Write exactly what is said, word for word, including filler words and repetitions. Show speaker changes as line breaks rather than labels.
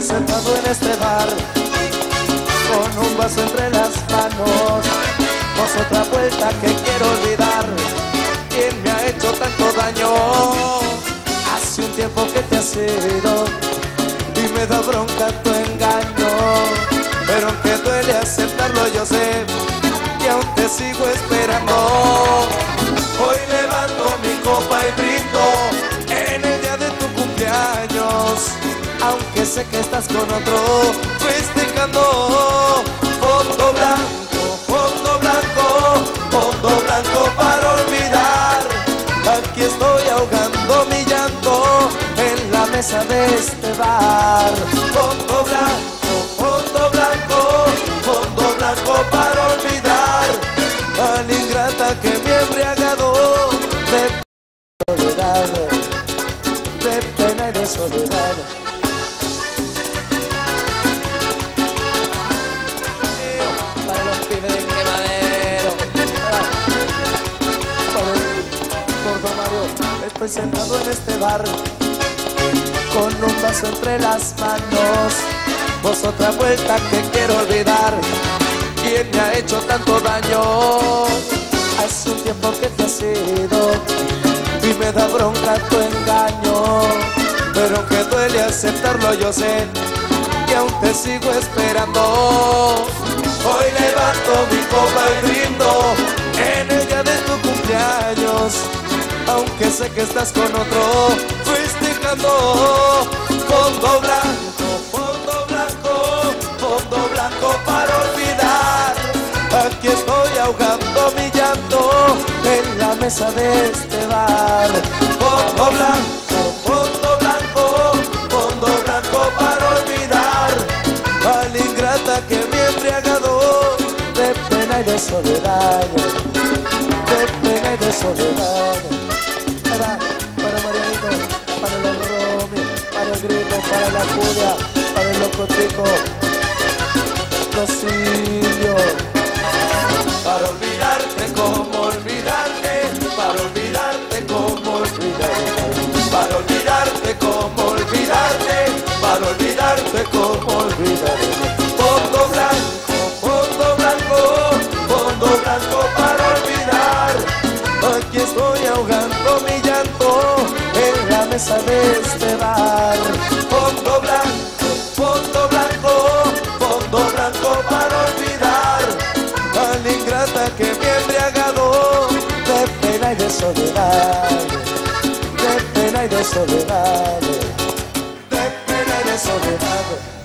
sentado en este bar, con un vaso entre las manos, vos otra vuelta que quiero olvidar. ¿Quién me ha hecho tanto daño? Hace un tiempo que te has ido y me da bronca tu engaño, pero aunque duele aceptarlo yo sé que aún te sigo esperando. Hoy levanto mi copa y brindo en el día de tu cumpleaños, aunque sé que estás con otro festejando. Fondo blanco, fondo blanco, fondo blanco para olvidar. Aquí estoy ahogando mi llanto en la mesa de este bar. Fondo blanco, fondo blanco, fondo blanco para olvidar a la ingrata que me ha embriagado de soledad, de pena y de soledad. Para los pibes del quemadero, para el gordo Mario. Estoy sentado en este bar con un vaso entre las manos, vos otra vuelta que quiero olvidar. ¿Quién me ha hecho tanto daño? Hace un tiempo que te has ido y me da bronca tu engaño, pero aunque duele aceptarlo yo sé que aún te sigo esperando. Hoy levanto mi copa y brindo en el día de tu cumpleaños, aunque sé que estás con otro festejando. Fondo blanco, fondo blanco, fondo blanco para olvidar. Aquí estoy ahogando mi llanto en la mesa de este bar. Fondo blanco, fondo blanco, fondo blanco para olvidar a la ingrata que me ha embriagado de pena y de soledad, de pena y de soledad. Para, para Marianito, para el Romy, para el Grito, para la Julia, para el Loco Chico, Rosilio. Para olvidarte, como olvidarte, para olvidarte, como olvidarte, para olvidarte, como olvidarte, para olvidarte, como olvidarte. Fondo blanco, fondo blanco, fondo blanco para olvidar. Aquí estoy ahogando mi llanto en la mesa de este bar. Fondo blanco, fondo blanco, fondo blanco para olvidar a la ingrata que me ha embriagado de pena y de soledad, de pena y de soledad, de pena y de soledad.